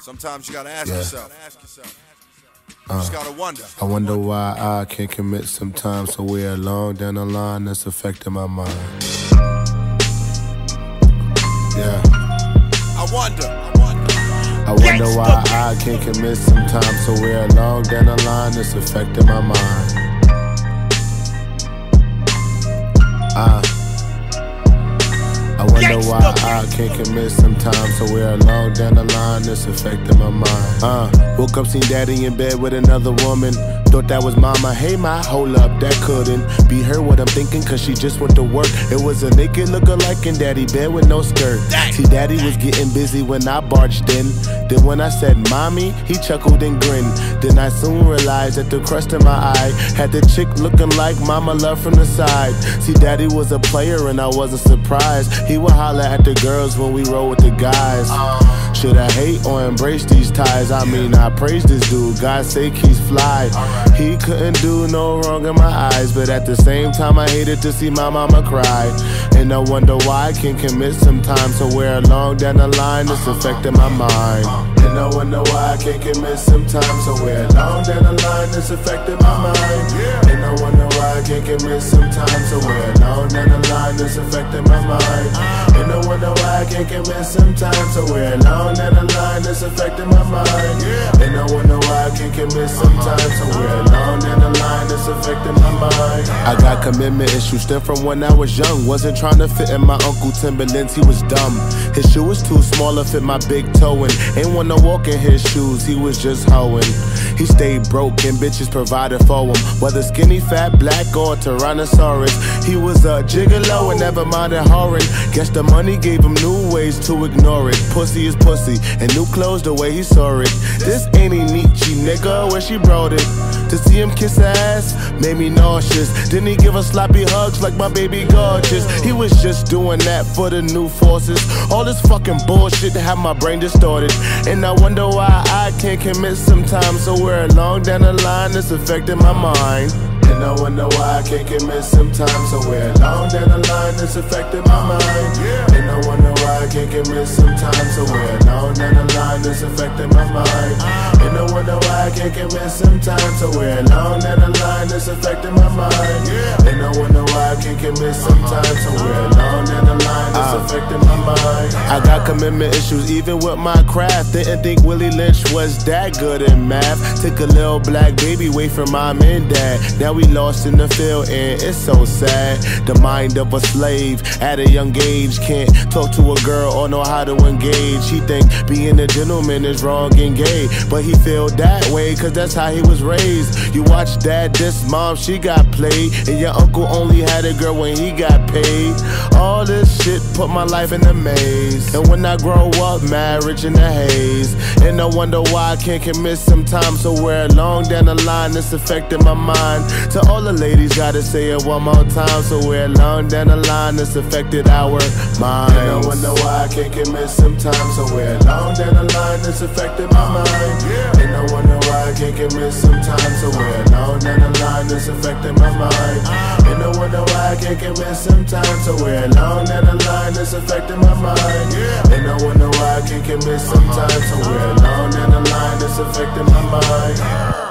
Sometimes you gotta ask yourself. You just gotta wonder. I wonder why I can't commit sometimes, so we're along down the line that's affecting my mind. Yeah. I wonder why I can't commit sometimes, so we're along down the line that's affecting my mind. I wonder why I can't commit sometimes, so we're along down the line that's affecting my mind. Woke up, seen daddy in bed with another woman. Thought that was mama, hey ma, hold up, that couldn't be her. What I'm thinking, cause she just went to work. It was a naked lookalike in daddy bed with no skirt. See, daddy was getting busy when I barged in. Then when I said mommy, he chuckled and grinned. Then I soon realized that the crust in my eye had the chick looking like mama love from the side. See, daddy was a player and I wasn't surprised. He would holler at the girls when we roll with the guys. Should I hate or embrace these ties? I mean, I praise this dude, God's sake he's fly. He couldn't do no wrong in my eyes, but at the same time I hated to see my mama cry. And I wonder why I can't commit sometimes, so we're along down the line it's affecting my mind. And I wonder why I can't commit sometimes, so we're along down the line it's affecting my mind. And I wonder why I can't commit sometimes, so we're along down the line it's affecting my mind. And I wonder why I can't commit sometimes, so we're along down the line it's affecting my mind. And I wonder why I can't commit sometimes, so we're along down the line it's affecting my mind. I got commitment issues stem from when I was young. Wasn't trying to fit in my Uncle Timberlands, he was dumb. His shoe was too small to fit my big toe in. Ain't wanna walk in his shoes, he was just hoeing. He stayed broke and bitches provided for him, whether skinny, fat, black, or Tyrannosaurus. He was a gigolo and never minded whoring. Guess the money gave him new ways to ignore it. Pussy is pussy, and new clothes the way he saw it. This ain't a Nietzsche, nigga, where she brought it. To see him kiss her ass made me nauseous. Then he give her sloppy hugs like my baby gorgeous. He was just doing that for the new forces. All this fucking bullshit had my brain distorted. And I wonder why I can't commit sometimes, so we're along down the line it's affecting my mind. And I wonder why I can't commit sometimes, so we're along down the line it's affecting my mind. And I wonder why I can't commit sometimes, so we're along down the line it's affecting my mind. And I wonder why I can't commit sometimes, so we're along down the line it's affecting my mind. And I wonder why I can't commit sometimes, so we're along down the line it's affecting my mind. I got commitment issues even with my craft. Didn't think Willie Lynch was that good in math. Took a little black baby away from mom and dad. Now we lost in the field and it's so sad. The mind of a slave at a young age. Can't talk to a girl or know how to engage. He think being a gentleman is wrong and gay, but he feel that way cause that's how he was raised. You watch dad diss mom, she got played, and your uncle only had a girl when he got paid. All this shit put my life in a maze, and when I grow up marriage in the haze. And I wonder why I can't commit sometimes, so we're along down the line it's affecting my mind. To all the ladies, gotta say it one more time, so we're along down the line that's affected our minds. And I wonder why I can't commit sometimes, so we're along down the line that's affected my mind. And I wonder why I can't commit sometimes, so we're along down the line that's affecting my mind. And I wonder why I can't commit sometimes, so we're along down the line that's affecting my mind. And I wonder why I can't commit sometimes, so we're along down the line that's affecting my mind.